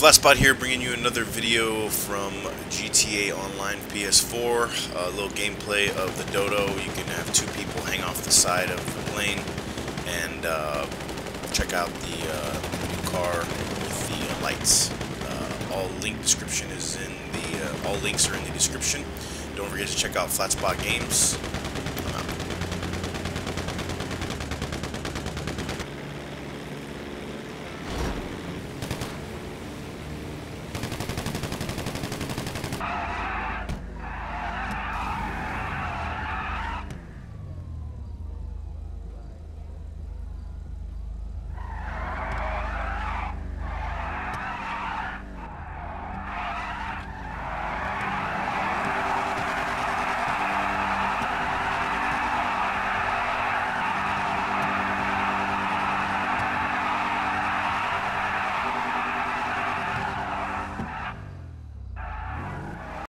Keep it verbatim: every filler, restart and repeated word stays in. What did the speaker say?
Flatspot here, bringing you another video from G T A Online P S four. A little gameplay of the Dodo. You can have two people hang off the side of the plane and uh, check out the uh, new car with the uh, lights. Uh, all link description is in the. Uh, all links are in the description. Don't forget to check out Flatspot Games.